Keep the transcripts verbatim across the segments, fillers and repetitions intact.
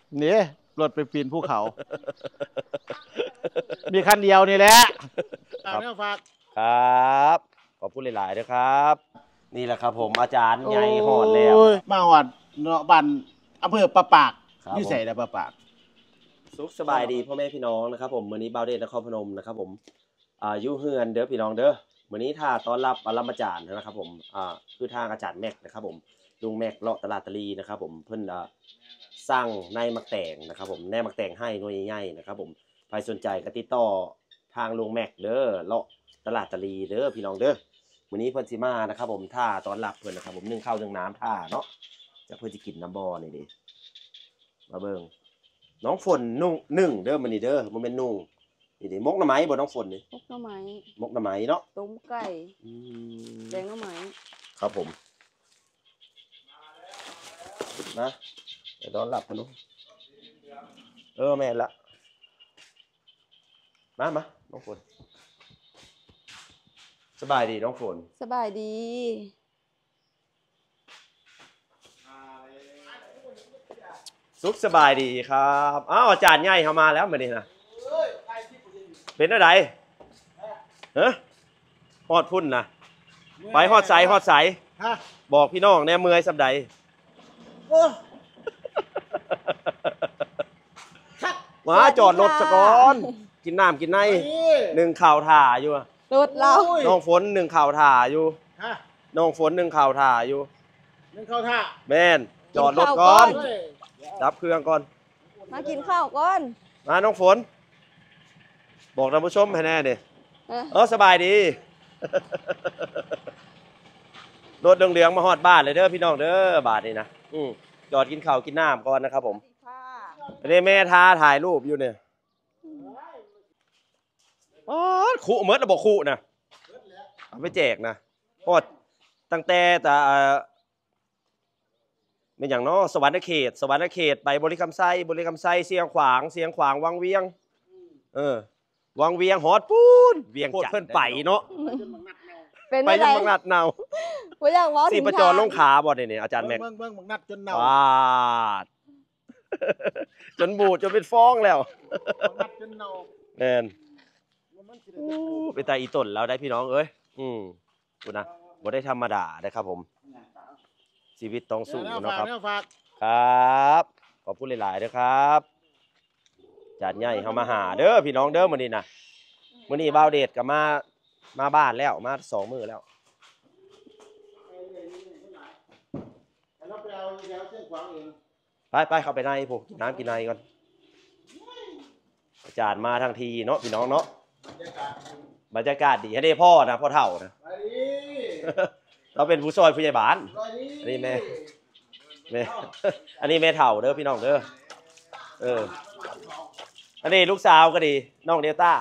นี่รถไปปีนภูเขา มีคันเดียวนี่แหละครับฝากครับขอบคุณหลายๆนะครับนี่แหละครับผมอาจารย์ใหญ่หอดแล้วมาหอดเนาะบ้านอำเภอปะปากอยู่ไสล่ะปะปากสุขสบายดีพ่อแม่พี่น้องนะครับผมมื้อนี้บ่าวเดชนครพนมนะครับผมอ่าอยู่เฮือนเด้อพี่น้องเด้อมื้อนี้ถ้าต้อนรับปรมาจารย์นะครับผมอ่าคือทางอาจารย์แม็กนะครับผมลุงแม็กเลาะตลาดตะลีนะครับผมเพิ่นอ่าสร้างในมักแตงนะครับผมแน่มักแตงให้หน่วยใหญ่ๆนะครับผมใครสนใจก็ติดต่อทางลุงแม็กเด้อเลาะตลาดตะลีเด้อพี่น้องเด้อมื้อนี้เพิ่นสิมานะครับผมท่าต้อนรับเพิ่นนะครับผมนึ่งข้าวนึ่งน้ำท่าเนาะจะเพิ่นสิกินน้ำบ่อนี่ดิมาเบิ่งน้องฝนนุ่งนึ่งเด้อมื้อนี้เด้อบ่แม่นนุ่งนี่ดิมกหน่อไม้บ่น้องฝนนี่มกหน่อไม้มกหน่อไม้เนาะต้มไก่อืมแกงหน่อไม้ครับผมนะเดี๋ยวต้อนรับกันดูเออแม่นละมามาน้องฝนสบายดีน้องฝนสบายดีสุขสบายดีครับอ้าวอาจารย์ใหญ่เข้ามาแล้วมื้อนี้นะเป็นอะไรเฮ้ยฮอดพุ่นนะไปฮอดใสฮอดใสบอกพี่น้องแน่เมื่อยสำใดมาจอดรถสะก่อนกินน้ำกินในหนึ่งข่าวถ่าอยู่รถเราน้องฝนหนึ่งข่าวถ่าอยู่น้องฝนหนึ่งข่าวถ่าอยู่หนึ่งข่าวถ่าแม่นจอดรถก่อนดับเครื่องก่อนมากินข้าวก่อนมาน้องฝนบอกท่านผู้ชมให้แน่ดิเออสบายดีรถเหลืองๆมาฮอดบ้านเลยเด้อพี่น้องเด้อบาทนี่นะอืมจอดกินข้าวกินน้ำก่อนนะครับผมอันนี้แม่ท้าถ่ายรูปอยู่เนี่ยอ๋อขู่เมิดระบบขู่นะเอาไปแจกนะพอดตั้งแต่แต่เป็นอย่างน้อสวรรค์เขตสวรรค์เขตไปบริคำไซบริคำไซเสียงขวางเสียงขวางวังเวียงเออวังเวียงฮอดปูนเวียงจัดเพิ่นไปเนาะเป็นไปจนบังนัดเนาสีประจรลงขาบ่เนี่ยอาจารย์แม็กเบิ่งเบิ่งบังนัดจนเน่าว้าจนบูดจนเป็นฟองแล้วบังนัดจนเน่าแน่นไปตายอีต้นแล้วได้พี่น้องเอ้ยอืมกูนะบ่ได้ธรรมดาได้ครับผมชีวิตต้องสู้เนาะครับครับขอบคุณหลายๆนะครับจานใหญ่เขามาหาเด้อพี่น้องเด้อมื้อนี้นะมื้อนี้บ่าวเดชก็มามาบ้านแล้วมาสองมื้อแล้วไปไปเข้าไปในพวกน้ำกินในก่อนอาจารย์มาทางทีเนาะพี่น้องเนาะบรรยากาศดีให้ได้พ่อนะพ่อเฒ่านะเราเป็นผู้ซอยผู้ใหญ่บ้านอันนี้แม่แม่อันนี้แม่เฒ่าเด้อพี่น้องเด้อเอออันนี้ลูกสาวก็ดีน้องเดลต้า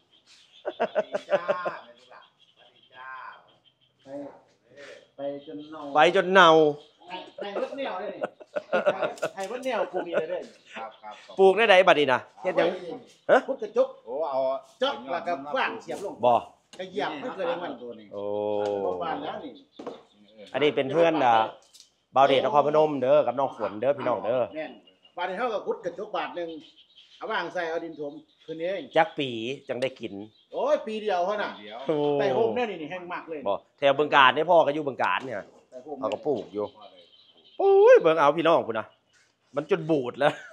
ไปจนเน่าไปจนเน่าไห้วัดแนวเลยไห้วัดแนวปลูกอะไรเลยครับครับปลูกได้ไหนบัดนี้นะเฮ็ดยังฮะพุทธจกโอ้เอาจกแล้วก็ว่างเสียบลงบ่กระเหยียบไม่เคยได้วันตัวนี้โอ้บ้านแล้วนี่อันนี้เป็นเพื่อนอ่ะบ่าวเดชนครพนมเด้อกับน้องฝนเด้อพี่น้องเด้อแม่นบาทนี้เท่ากับพุทธกระจกบาทนึงเอาว่างใส่เอาดินถมคืนนี้เองจักปีจังได้กินโอ้ยปีเดียวเท่านั้นแต่โฮมเนี่ยนี่แห้งมากเลยบ่แถวบึงกาฬนี่พ่อก็อยู่บึงกาฬเนี่ยเขาก็ปลูกอยู่โอ้ยเบิ่งเอาพี่น้องพุ่นนะมันจนบูดแล้ว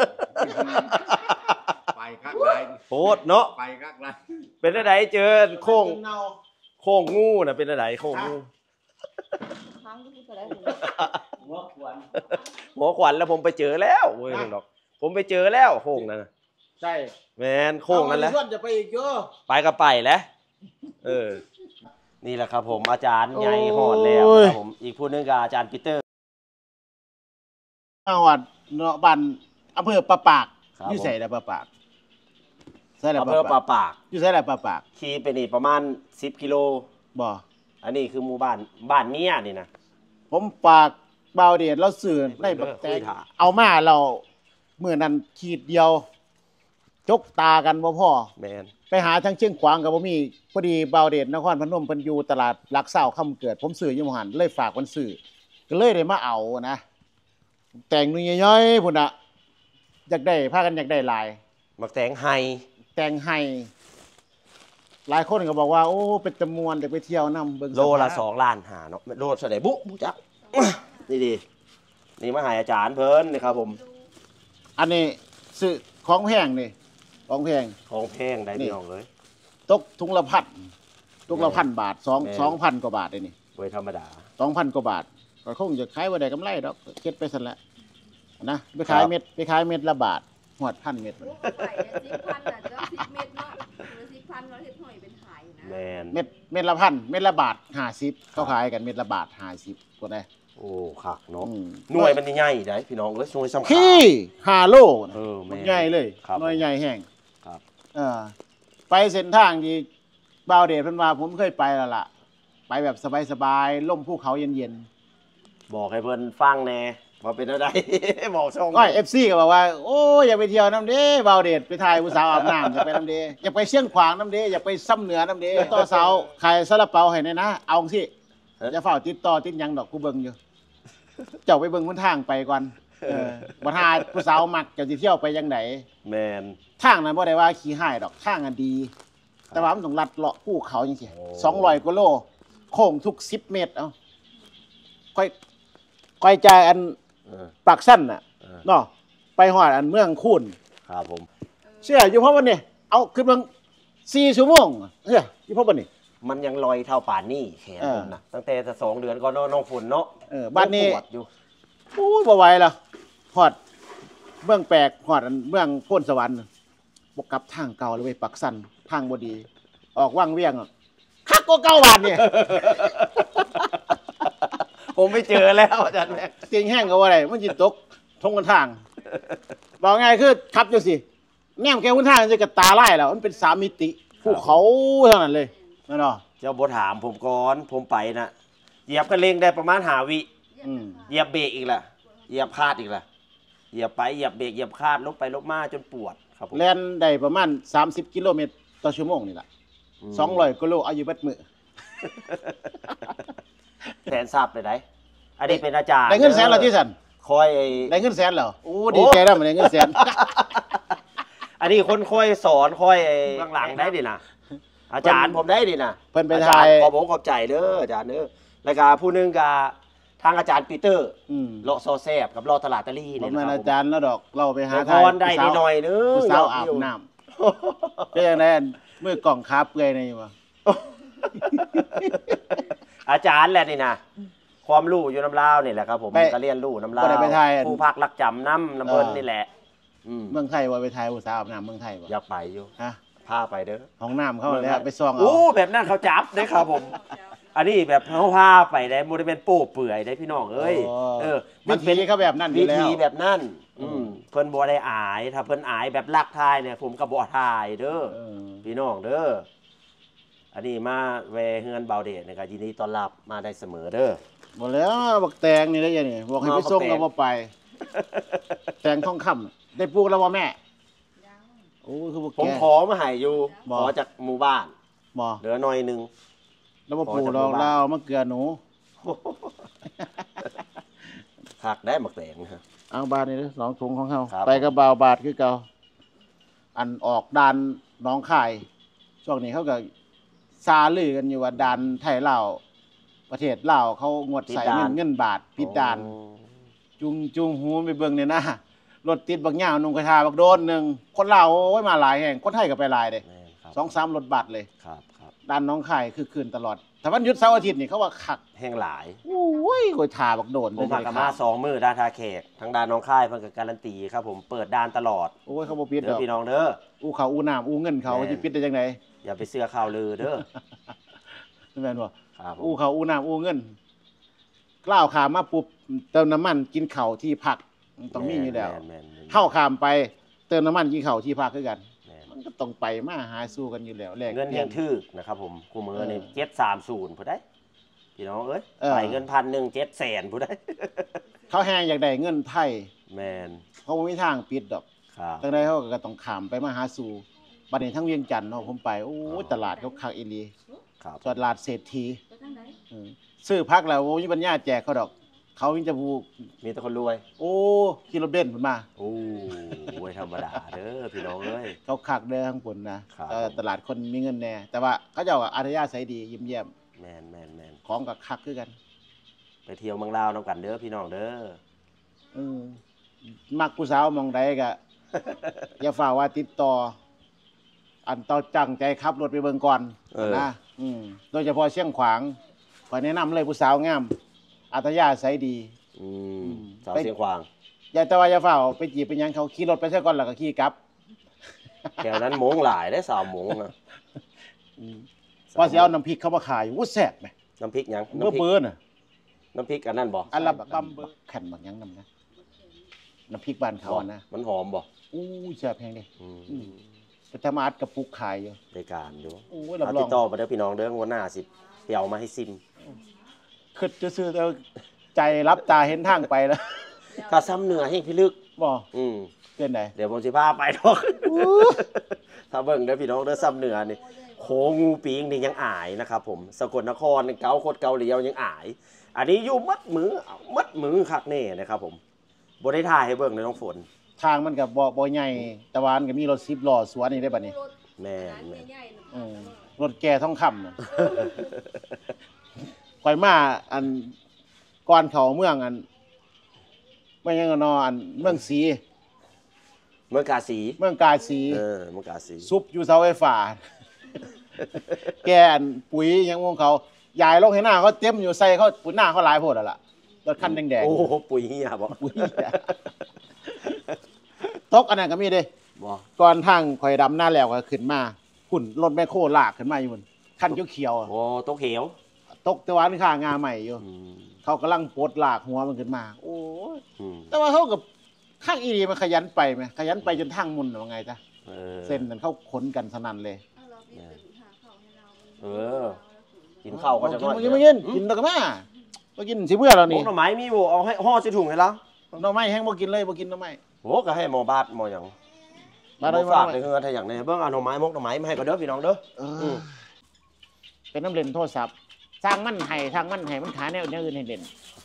ไปคักหลายโคตรเนาะไปคักหลายเป็นอะไรเจอโค้งโค้งงูน่ะเป็นอะไรโค้งงูหัวขวัญหัวขวัญแล้วผมไปเจอแล้วเว้ยดอกผมไปเจอแล้วโค้งนั่นใช่แมนโค้งนั่นแหละจะไปอีกเยอะไปก็ไปแล้วเออนี่แหละครับผมอาจารย์ใหญ่หอดแล้วครับผมอีกผู้นึงก็อาจารย์ปีเตอร์จังหวัดเนาะบ้านอำเภอปะปากอยู่ไสล่ะปะปากใช่แล้วอำเภอปะปากอยู่ไสล่ะปะปากขี่ไปนี่ประมาณสิบกิโลบ่อันนี้คือหมู่บ้านบ้านเมียนี่นะผมฝากบ่าวเดชเราสื่อในบักแตงเอามาเราเมื่อนั้นขีดเดียวจกตากันบ่พ่อแม่นไปหาทางเชียงขวางก็บ่มีพอดีบ่าวเดชนครพนมเพิ่นอยู่ตลาดหลักเศร้าค่ำเกิดผมซื้ออยู่หม้องหันเลยฝากเพิ่นซื้อก็เลยได้มาเอานะแต่งนู่นใหญ่ๆพุ่นน่ะอยากได้พากันอยากได้หลายมักแตงไฮแต่งให้หลายคนก็บอกว่าโอ้เป็นจำนวนเดี๋ยวไปเที่ยวนํเบิ่งโลละภาพสองล้านหาเนาะโลเท่าไหร่บุ๊บุ๊จัก นี่ดีนี่มาใหายอาจารย์เพิ่นนี่ครับผมอันนี้ซื้อของแพงนี่ของแพงของแพงได้นี่พี่น้องเลยตกถุงละพันถุงละพันบาทสองแม่นสองพันกว่าบาทเลยนี่ไว้ธรรมดาสองพันกว่าบาทก็คงจะขายว่าได้กำไรดอกเก็ดไปสั่นแหละนะไปขายเม็ดไปขายเม็ดละบาทหวดพันเม็ดลูกก็ไปเนี่ยสิบพันอ่ะเจอสิบเม็ดเนาะหรือสิบพันเราเห็ดหอยเป็นขายอยู่นะแมนเม็ดเม็ดละพันเม็ดละบาทห้าสิบเขาขายกันเม็ดละบาทห้าสิบก็ได้โอ้คักเนาะอืมหน่วยมันใหญ่ๆได้พี่น้องเอ้ยหน่วยสำคัญขี้ฮาโลนะเออแม่นใหญ่เลยครับน้อยใหญ่แห้งครับเออไปเส้นทางที่บ่าวเดชเพิ่นว่าผมเคยไปแล้วล่ะ ไปแบบสบายๆล่มภูเขาเย็นบอกให้เพิ่นฟังแน่ว่าเป็นอะไร บอกช่องๆก็เอฟซีก็บอกว่าโอ้ยอย่าไปเที่ยวน้ำเด้บ่าวเดชไปถ่ายผู้สาวอาบน้ำอย่าไปน้ำเด้อย่าไปเชียงขวางน้ำเด้อย่าไปซ้ำเหนือน้ำเด้ต่อเสาขายซาลาเปาให้แน่นะเอาสิอย่าเฝ้าติดต่อติดหยังดอกกูเบิ่งอยู่ เจ้าไปเบิ่งหนทางไปก่อนเออบ่ทาผู้สาวมักเจ้าสิเที่ยวไปจังไดแมนทางนั้นบ่ได้ว่าขี้หายดอกทางอันดี แต่ว่ามันต้องลัดเลาะภูเขาจังซี่สองร้อยกว่าโลโค้งทุกสิบเมตรเอ้าค่อยค่อยจ่ายอันเออปากสั้นน่ะเออเนาะไปฮอดอันเมืองคูนครับผมเชื่ออยู่เพราะวันนี้เอาขึ้นเบิ่งสี่ชั่วโมงเชื่ออยู่เพราะวันนี้มันยังลอยเท่าป่านนี่แขนเออผมนะตั้งแต่จะสองเดือนก่อนเนาะน้องฝนเนาะเออบ้านนี้ปวดอยู่โอ้ยบ่ไหวแล้วฮอดเมืองแปลกฮอดอันเมืองโพนสวรรค์บ่กลับทางเก่าเลยเว้ยปักสั้นทางบ่ดี ออกว่างเวียงอะคักกว่าเก่าบาดนี่ผมไม่เจอแล้วอาจารย์แม็กเตียงแห้งก็ว่าได้มันจิตกทงกันทาง บอกง่ายคือขับจังสิแนมแกหุ้นทางจะกระตาไล่แล้วมันเป็นสามมิติภูเขาเท่านั้นเลยนั่นเนาะเจ้าบถามผมก่อนผมไปนะเหยียบคันเร่งได้ประมาณหาวิอืมเหยียบเบรกอีกล่ะเหยียบคาดอีกล่ะเหยียบไปเหยียบเบรกเหยียบคาดลบไปลบมาจนปวดครับผมแล่นได้ประมาณสามสิบกิโลเมตรต่อชั่วโมงนี่แหละสองร้อยกิโลอายุบัดมือแสนทราบเลยได้อันนี้เป็นอาจารย์ได้เงินแสนแล้วที่สันคอยไอ้ได้เงินแสนแล้วโอ้ดีใจแล้วมันได้เงินแสนอันนี้คนคอยสอนคอยไอ้เบื้องหลังได้ดินะอาจารย์ผมได้ดินะเพิ่นไปอาถ่าจารยย์ขอผมขอบใจเด้ออาจารย์เด้อแล้วก็ผู้หนึงกับทางอาจารย์ปีเตอร์อืมเลาะโซแซบกับเลาะตลาดตะลี่ผมเนี่ยแม่นนะครัอาบจารย์แล้วดอกเราไปหาหาพทายรได้นิดหน่อยนึงผู้สาวอาบน้ำเป็นยังไงมือกล่องขาเปื่อยในอยู่วะอาจารย์แหละนี่นะความรู้อยู่น้ำลาวนี่แหละครับผมไปก็เรียนรู้น้ำลาบ่วได้ไปถ่ายอันผู้พักรักจำน้ำน้ำเบิ้ลเออนี่แหละอืมเมืองไทยว่าไปถ่ายผู้สาวอาบน้ำเมืองไทยบ่อยากไปอยู่ฮะพาไปเด้อห้องน้ำเข้าแล้วไปซองเอาโอ้แบบนั้นเขาจับได้ครับผม อันนี้แบบเขาพาไปได้โมได้เป็นโป้เปื่อยได้พี่น้องเอ้ยเออวิธีเขาแบบนั้นอวิยู่แล้วธีแบบนั้นอือืมมเพิ่นบ่ได้อาย ถ้าเพิ่นอายแบบลักทายเนี่ยผมก็บ่ทายเด้อเออพี่น้องเด้ออันนี้มาแวเฮือนเบาเดชนะครับยินดีต้อนรับมาได้เสมอเด้อบอกแล้วบักแตงนี่ได้ยังนี่บอกให้ไปส่งก็บ่ไป แตงทองคำได้ปลูกแล้วว่าแม่โอ้คือบักผมแกขอมาให้อยู่บ่ขอจากหมู่บ้านบ่เหลือหน่อยหนึงแล้วบ่ปลูกขอจากเราหมู่บ้านเรามะเกลือหนูหักได้หมักแตงนะฮะเอาบาทนี่เด้อสองถุงของเขาครับไปกับบ่าวบาทคือเก่าอันออกด่านหน้องคาย ช่วงนี้เขาก็ซาลือกันอยู่ว่าด่านไทยลาวประเทศลาวเขางดใส่เงินเงินบาทปิดด่าน จุงจุงหูไปเบิ่งเนี่ยนะรถติดบักย่าวนุ่งกระทาบักโดนหนึ่งคนลาวโอ้ยมาหลายแห่งคนไทยก็ไปหลายเด้แม่นครับสองสามรถบัสเลยครับครับด้านหน้องคายคือคืนตลอดถ้าวันหยุดเสาร์อาทิตย์นี่เขาว่าคักแห้งหลายโอ้ยโอยทาบักโดนผมหักกับมาสองมือด้านทาเขกทางด้านน้องค่ายเพิ่นก็การันตีครับผมเปิดด้านตลอดโอ้ยเขาบ่ปิดเด้ดออกพี่น้องเด้ออู้เขาอู้น้ำอู้เงินเขาแม่นสิปิดได้จังไดอย่าไปเสื้อข่าวลือเด้อแม่นบ่ครับผมอู้เขาอู้น้ำอู้เงินกล้าวขามมาปุ๊บเติมน้ำมันกินข้าวที่พักต้องมีอยู่แล้วม่นม่นม่นเข้าขามไปเติมน้ำมันกินข้าวที่พักคือกันแม่นมันก็ต้องไปมาหาสู้กันอยู่แล้วแลกเงินปลี่ยัยงทึกนะครับผมคู่มือนี่เออเจ็ดสามศูนย์ผู้ได้พี่น้องเอ้ยเออไปเงินพันหนึ่งเจ็ดแสนผู้ได้เขาแฮงอยากได้เงินไทยแมนเขาบ่มีทางปิดดอกครับตั้งแต่เขาก็ต้องขามไปมาหาสู่บัดนี้ทั้งเวียงจันทน์เนาะผมไปโอ้ยตลาดเขาคักอีหลีครับตลาดเศรษฐีไปทางไหนเออซื้อพักแล้วโอ้ยปัญญาแจกเขาดอก เขามีจะพูมีแต่คนรวยโอ้ขี่รถเบนซ์ผมมาโอ้ยธรรมดาเด้อพี่น้องเอ้ยเขาคักเด้อข้างบนนะครับ เออตลาดคนมีเงินแน่แต่ว่าเขาเจ้าก็อัธยาศัยดียิ้มแย้มแม่นแม่นแม่นของก็คักคือกันไปเที่ยวเมืองลาวนํกันเด้อพี่น้องเด้อเออมักผู้สาวหมองใดก็ อย่าฝ่าว่าติดต่อ อันต่อจังใจขับรถไปเบิ่งก่อนเออนะอืมโดยเฉพาะเชียงขวางขอแนะนำเลยผู้สาวงามอัธยาศัยดีอืมสาวไปเสียงขวางอย่าแต่ว่าอย่าฝ่าไปจีบไปหยังเขาขี่รถไปซะก่อนแล้วก็ขี่กลับแถวนั้นหมงหลายได้สาวหมงนะพอสิเอาน้ำพริกเข้ามาขายอู้แซ่บไหมน้ำพริกหยังเมื่อน้ำพริกเบิ้น่ะน้ำพริกอันนั้นบ่อันละบัมเบอร์แผ่นบางหยังนำนะน้ำพริกบ้านเขาอะนะมันหอมบ่อู้แซ่บแพงดิอืมอืม ไปทำอาร์ตกระปุกขายอยู่ในการอยู่โอ้ยรับเอารติองดต่อมาเด้อพี่น้องเด้องวดหน้าสิเปียวมาให้ซิมคือจะซื้อแต่ใจรับตาเห็นทางไปแล้วถ้าซ้ำเหนือให้พี่ลึกบ่อืมเป็นไดเดี๋ยวผมสิพาไปดอก ถ้าเบิ่งเด้อพี่น้องเด้อซ้ำเหนือนี่โคงูปิงนี่ยังอายนะครับผมสกลนครเกาโคตรเกาหลีเอายังอาย อันนี้อยู่มัดมือมัดมือคักแน่นะครับผมบ่ได้ถ่ายให้เบิ่งเลยน้องฝนทางมันกับบ่บ่ใหญ่แต่ว่ามันก็มีรถสิบล้อสวนนี่ได้บัดนี้แม่นแม่นใหญ่ๆอืมรถแก่ทองคำน่ะ ข่อยมาอันก่อนเขาเมืองอันไม่ยังนออันเมืองศรีเมืองกาสีเมืองกาสีเออเมืองกาสีซุปอยู่เสาไฟฟ้า แกอันปุ๋ยยังวงเขายายลงให้หน้าเขาเต็มอยู่ใส่เขาปุ๋ยหน้าเขาหลายโพดแล้วล่ะรถคันแดงโอ้โหปุ๋ยเหี้ยบ่ๆปุ๋ยตกอันนั้นก็มีเด้บ่ก่อนทางข่อยดำหน้าแล้วก็ขึ้นมาหุ่นรถแมคโครลากขึ้นมาอยู่บนคันเขียวๆอะโอ้ตกเหวตกแตะวันข้างาใหม่อยู่อืมเขากำลังปลดลากหัวมันขึ้นมา โอ้ยอืมแต่ว่าเขากับข้างอีรีมันขยันไปไหมขยันไปจนทางมุนว่าไงจ๊ะเออเส้นนั้นเขาขนกันสนั่นเลยเอาเราไปเป็นหาข้าวให้เราเออ กินข้าวก็จะกินมากินมากินกินแล้วก็มาบ่กินสิเบื่อแล้วนี่นี่หน่อไม้มีบ่เอาให้ห่อใส่ถุงให้แล้วหน่อไม้แห้งบ่กินเลยบ่กินหน่อไม้โหก็ให้หมอบาดหมอหยังมาเลยฝากมาในเลยเฮือถ้าอย่างนี้เบิ่งเอาหน่อไม้มกหน่อไม้มาให้ก็เด้อพี่น้องเด้อเออเป็นน้ำเล่นโทรศัพท์สร้างมันให้ทางมันให้มันขายแนวแนวอื่นให้เล่น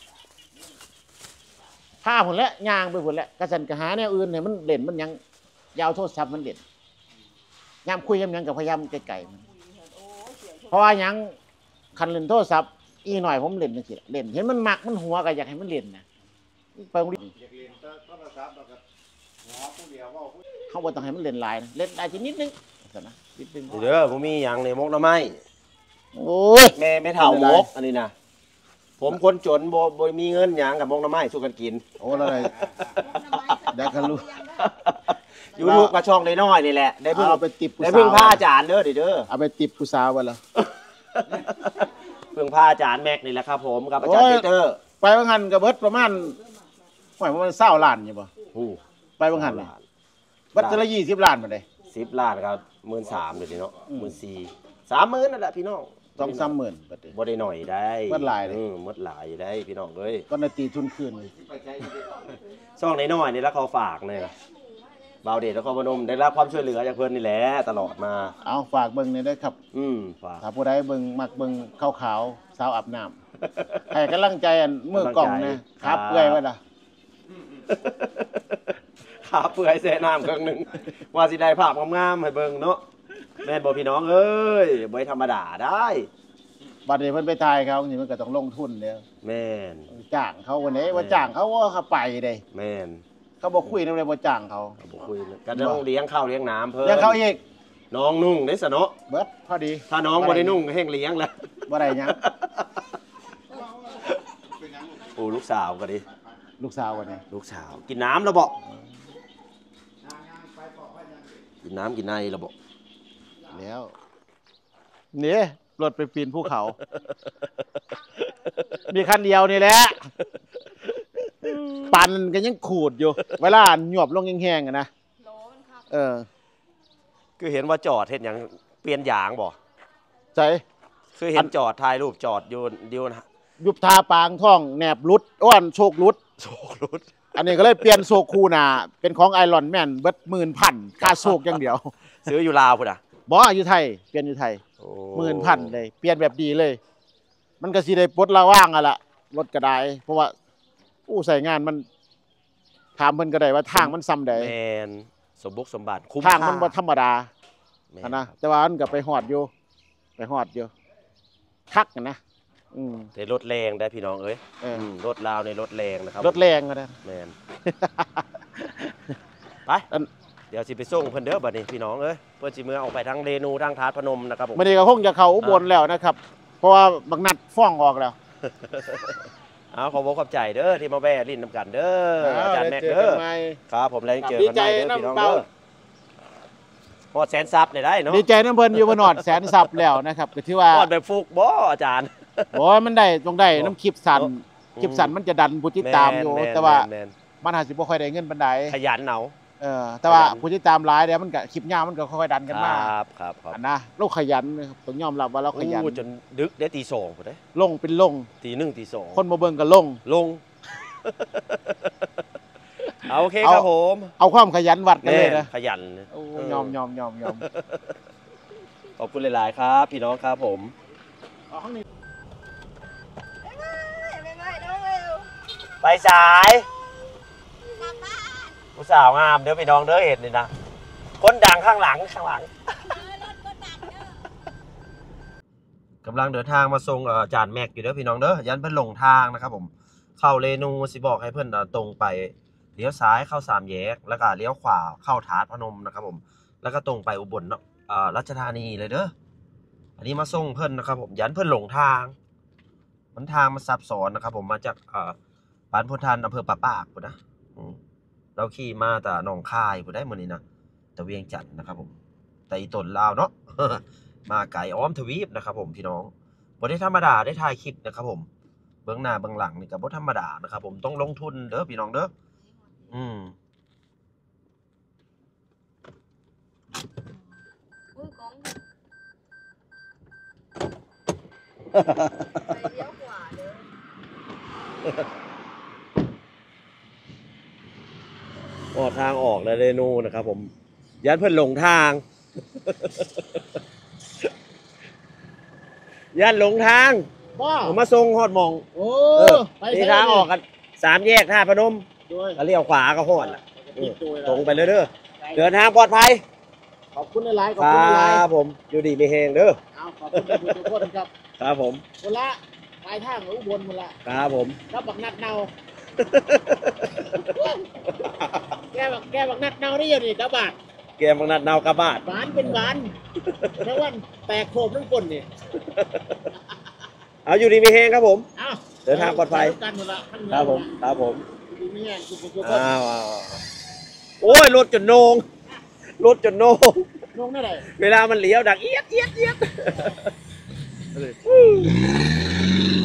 ผ้าผลแล้วยางไปผลแล้วกระสันกระหาแนวอื่นเนี่ยมันเล่นมันยังยาวโทรศัพท์มันเล่นยามคุยยามหยังกับพยายามไกลๆมันเพราะว่าหยังคันเล่นโทรศัพท์อีหน่อยผมเล่นจังซี่ล่ะเล่นเห็นมันมักมันหัวก็อยากให้มันเล่นนะไปโรงเรียนเขาบ่ต้องให้มันเล่นหลายนะเล่นได้ทีนิดนึงซั่นนะนิดนึงเด้อบ่มีหยังในมกหน่อไม้โอ้ยแม่แม่เฒ่ามกอันนี้นะผมคนจนบ่บ่มีเงินหยังกับมกหน่อไม้สู้กันกินโอ้แล้วไง เดี๋ยวก็รู้อยู่ลูกกระช่องน้อยๆนี่แหละได้เพิ่งเอาไปติบผู้ได้สาวเพิ่งพาอาจารย์เด้อเด้อเด้อเอาไปติบผู้สาวไว้แล้วเพิ่งพาอาจารย์แม็กนี่แหละครับผมกับอาจารย์โอ้เจยเตอร์ไปบางหันกับเบิดประมาณหมายประมาณเศร้าล้านอยู่ป่ะอู้ไปบางหันเลยเบิดจะละยี่สิบล้านมาเลยสิบล้านครับหมื่นสามเดี๋ยวนี้เนาะอืมหมื่นสี่สามหมื่นนั่นแหละพี่น้องสองสามหมื่นเบิดเลยบ่ได้หน่อยได้หมดหลายเลยอืมหมดหลายได้พี่น้องเอ้ยก็นาตีทุนคืนช่องน้อยๆนี่แล้วเขาฝากเนี่ยบ่าวเดชแล้วก็พนมได้รับความช่วยเหลือจากเพื่อนนี่แหละตลอดมาเอาฝากเบิ่งในอยเด้อครับอืมฝากถ้าผู้ใดเบิ่งมักเบิ่งขาวขาวๆสาวอาบน้ำให้กำลังใจอันมือกล่องนะครับเอื้อยไว้ล่ะขาเปื่อยแซ่น้ำเครื่องหนึงว่าสิได้ภาพงามๆให้เบิ่งเนาะแม่นบ่พี่น้องเอ้ยบ่ธรรมดาได้บัดนี้เพิ่นไปทายเขานี่มันก็ต้องลงทุนเด้อแม่นจ้างเขาวันนี้ว่าจ้างเขาว่าเขาไปเด้แม่นเขาบอกคุยนำเลยบ่จ้างเขาเอาบ่คุยนะก็ต้องเลี้ยงข้าวเลี้ยงน้ำเพิ่นยังเขาอีกน้องนุ่งได้ซะเนาะเบิดพอดีถ้าน้องบ่ได้นุ่งก็แห้งเลี้ยงแล้วบ่ได้หยังโอ้ลูกสาวก็ดิลูกสาววันนี้ลูกสาวกินน้ำแล้วบ่กินน้ำกินในแล้วบ่แล้วนี่รถไปปีนภูเขา มีคันเดียวนี่แหละปั่นกันยังขูดอยู่ เวลาหยวบลงแห้งๆอะนะโลมันครับเออคือเห็นว่าจอดเฮ็ดหยังเปลี่ยนยางบ่ใจคือเห็นจอดถ่ายรูปจอดอยู่อยู่นะยุบทาปางท่องแหนบรุดอ้วนโชครุดโชครุดอันนี้ก็เลยเปลี่ยนโซคูหนาเป็นของไอรอนแมนเบิดหมื่นพันค่าโซกอย่างเดียวซื้ออยู่ลาวพุ่นน่ะบออยู่ไทยเปลี่ยนอยู่ไทยโอ้หมื่นพันเลย เปลี่ยนแบบดีเลย มันก็สิได้ปลดละว่างอะล่ะรถก็ได้เพราะว่าอู้ใส่งานมันถามเพิ่นก็ได้ว่าทางมันซ้ำใดแม่นสมบุกสมบัติคุ้มทางค่ามันบ่ธรรมดาแม่อะนะแต่ว่ามันก็ไปฮอดอยู่ไปฮอดอยู่คักนะอืมแต่รถแรงได้พี่น้องเอ้ยเออมรถลาวในรถแรงนะครับรถแรงก็ได้แมน ไปเดี๋ยวสิไปส่งเพิ่นเด้อบัดนี้พี่น้องเอ้ยเพิ่นสิเมื่อออกไปทางเรนูทางทาสพนมนะครับผมมื้อนี้ก็คงจะเข้าอุบลแล้วนะครับ เพราะว่าบักนัดฟ้องออกแล้วเอาขอบอกขอบใจเด้อที่มาแวะลิ้นน้ำกันเด้ออาจารย์แม็กเจอเด้กัอนใหม่ครับผมแล้วเจอดีกันใจใหม่เด้อพี่น้องน้ำเบาเด้อพอดแสนซับได้ได้เนาะดีใจน้ำเพิ่นอยู่บนหอดแสนซับแล้วนะครับก็ถือว่าพอดแบบฟุกบ่อาจารย์โอ้ยมันได้ต้องได้น้ำคลิปสันอืมคลิปสันมันจะดันผู้ติดตามอยู่แนแต่ว่าแม่นมันอาจสิบ่ค่อยได้เงินปานใดขยันเอาเออแต่ว่าขยันผู้ติดตามหลายเดี๋ยวมันก็คลิปยาวมันก็ค่อยๆดันคกันมารับครับครับอันนะเราขยันนะครับต้องยอมรับว่าเราขยันโอ้จนดึกได้ตีสองพุ่นเด้ลงเป็นลงตีหนึ่งตีสองคนบ่เบิ่งก็ลงลง เอาโอเคเอาครับผมเอาความขยันวัดกันแม่เลยนนะขยันโอ้เออยอมยอมยอมยอมขอบคุณหลาย ๆ ครับ พี่น้องครับผมเอาข้างนี้ไปสายผู้สาวงามเด้อพี่น้องเด้อเห็นนี่นะคนดังข้างหลังข้างหลังกำลังเดินทางมาส่งเอ่ออาจารย์แม็กอยู่เด้อพี่น้องเด้อยันเพิ่นหลงทางนะครับผมเข้าเรนูสิบอกให้เพิ่นเอ่อตรงไปเลี้ยวซ้ายเข้าสามแยกแล้วก็เลี้ยวขวาเข้าทาสพนมนะครับผมแล้วก็ตรงไปอุบลเนาะเอ่อราชธานีเลยเด้ออันนี้มาส่งเพิ่นนะครับผมยันเพิ่นหลงทางมันทางมันซับซ้อนนะครับผมมาจากเอ่อบ้านพุทธานอำเภอป่าปากพุ่นนะอืมเราขี่มาแต่หนองคายพุ่นได้มื้อนี้นะแต่เวียงจันทน์นะครับผมแต่อีตนลาวเนาะ มาไก่อ้อมทวีปนะครับผมพี่น้องบ่ได้ธรรมดาได้ถ่ายคลิปนะครับผมเบื้องหน้าเบื้องหลังนี่ก็บ่ธรรมดานะครับผมต้องลงทุนเด้อพี่น้องเด้ออืมอุ้ยกองไปเลี้ยวขวาเด้อออกทางออกแล้วเรนูนะครับผมยันเพิ่นหลงทาง ยันหลงทางว้าผมมาส่งฮอดหมองโอ้เออไปนี่ทางออกกันสามแยกท่าพนมด้วยก็เลี้ยวขวาก็ฮอดล่ะติดตัวตรงไปเลยเด้อเดินทางปลอดภัยขอบคุณหลายๆขอบคคุณหลายรับผมอยู่ดีมีแฮงเด้อๆเอาขอบคุณทุกคนครับครับผมคนละปลายทางอุบลหมดละครับผมรับบักนัดเนา แกบักแกบักนัดเนาได้ยังนี่เจ้าบาทเกมบางนัดนาวกาบาดหวานเป็นหวานแค่ว่าแตกโคมทั้งคนนี่เอาอยู่ดีมีแฮงครับผมเอาเดินทางปลอดภัยกันหมดละทั้งครับผมครับผมดีไม่แห้งทุกคนทุกคนอ้าวอ้าวโอ้ยรถจนโหนงรถจนโหนงลงได้ไหนเวลามันเลี้ยวดังเอียดเอียดเอียด